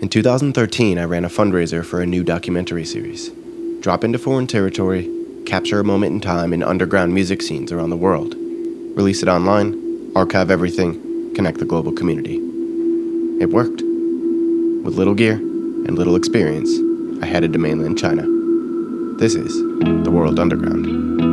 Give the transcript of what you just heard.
In 2013, I ran a fundraiser for a new documentary series. Drop into foreign territory, capture a moment in time in underground music scenes around the world. Release it online, archive everything, connect the global community. It worked. With little gear and little experience, I headed to mainland China. This is the World Underground.